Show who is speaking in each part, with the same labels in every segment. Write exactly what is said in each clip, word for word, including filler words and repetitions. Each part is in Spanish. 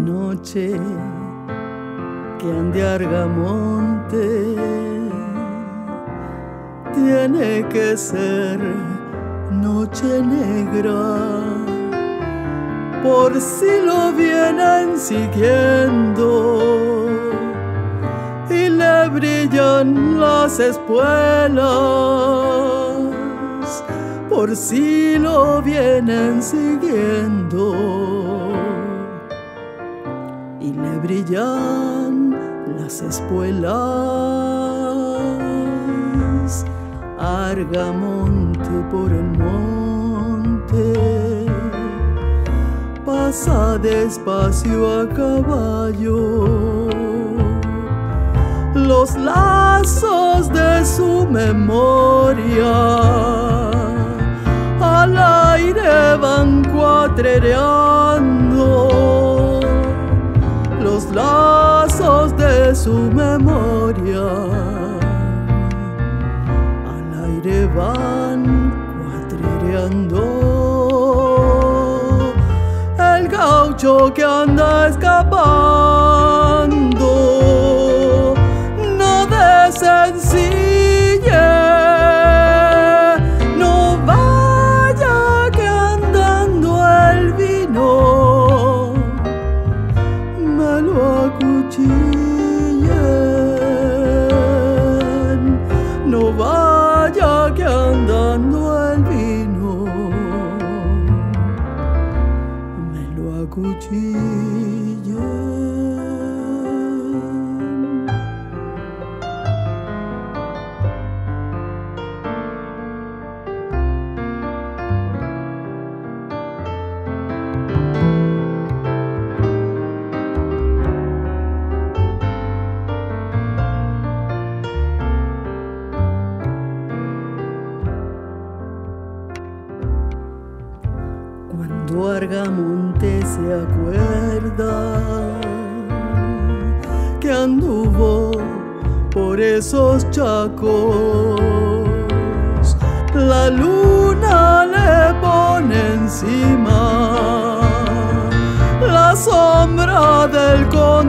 Speaker 1: noche que ande Argamonte tiene que ser noche negra, por si lo vienen siguiendo y le brillan las espuelas, por si lo vienen siguiendo y le brillan las espuelas. Argamonte por el monte pasa despacio a caballo, los lazos de su memoria al aire van cuatrereando, los lazos de su memoria al aire van cuatrereando. El gaucho que anda escapando no desencille, no vaya que andando el vino me lo acuchillen, no vaya que andando el vino me lo acuchillen. Cuando Argamonte se acuerda que anduvo por esos chacos, la luna le pone encima la sombra del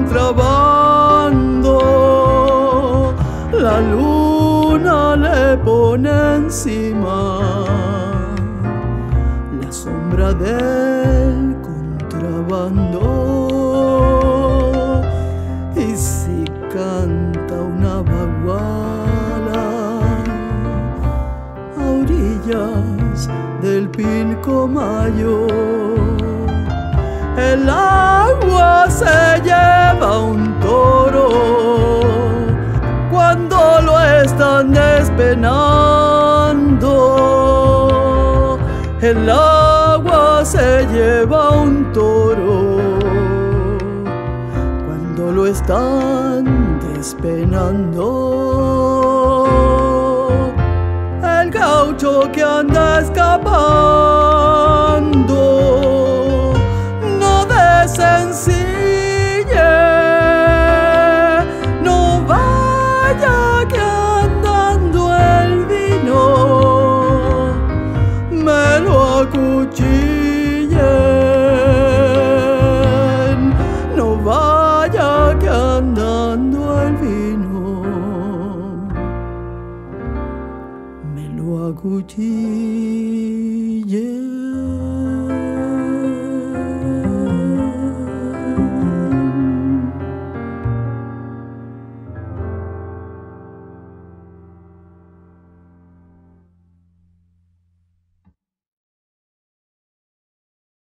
Speaker 1: contrabando, la luna le pone encima la sombra del contrabando. Y si canta una baguala a orillas del Pilcomayo, el agua se lleva un toro cuando lo están despenando. El agua se lleva un toro cuando lo están despenando. El gaucho que anda escapando no desencille, no vaya que andando el vino me lo acuchillen, no vaya que andando el vino me lo acuchillen.